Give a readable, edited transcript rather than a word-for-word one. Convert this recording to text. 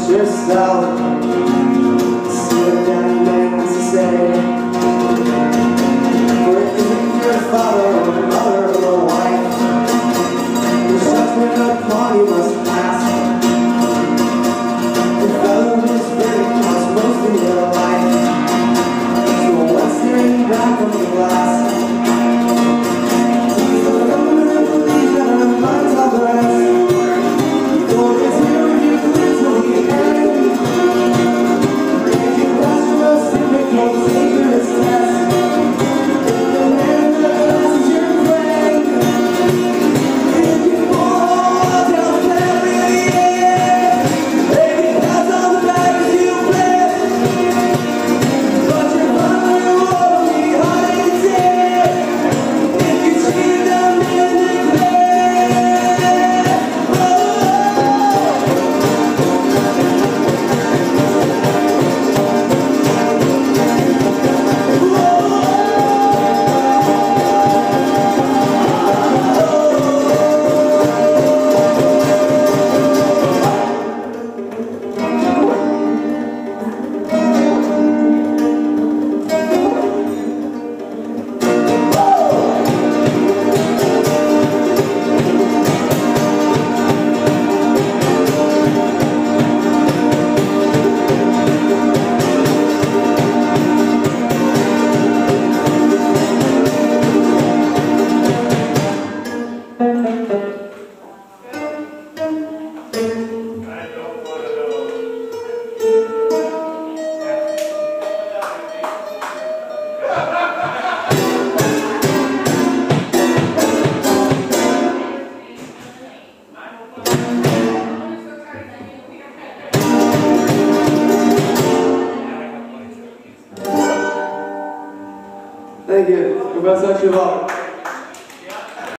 Watch yourself. Sit down, man, has to say. For it isn't your father or mother or wife. The judgment upon you must pass. The fellow whose verdict counts most in your life. So what's staring back from the glass? He's the woman that believes that her mind's all the rest. God is here with you till the end. If you pass your most difficult, dangerous test, the man that lasts is your friend. If you fall down gladly in the end, they can pass all the baggage you fled. But your mother won't be hiding dead. If you cheat them in neglect. Thank you. Professor Revolver.